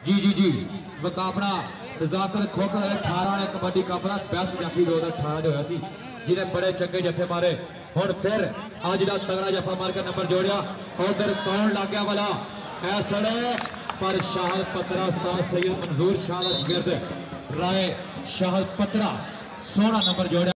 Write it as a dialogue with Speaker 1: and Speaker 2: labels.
Speaker 1: जी मुकाबला रजाकर खोखर 18 ने कबड्डी कपड़ा बेस्ट जाफी 2018 जो है जिन्हें बड़े चंगे जफे मारे और फिर आज का तगड़ा जफा मार के नंबर जोड़िया। उधर कौन लग गया वाला ऐसड़े पर शाहल पत्रा उस्ताद सैयद मंजूर शाह शिगिर्द राय शाहल पत्रा सोना नंबर जोड़िया।